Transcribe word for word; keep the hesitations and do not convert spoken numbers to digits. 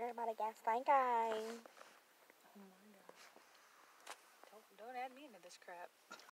Everybody gas tank guys. Oh my god. Don't, don't add me into this crap.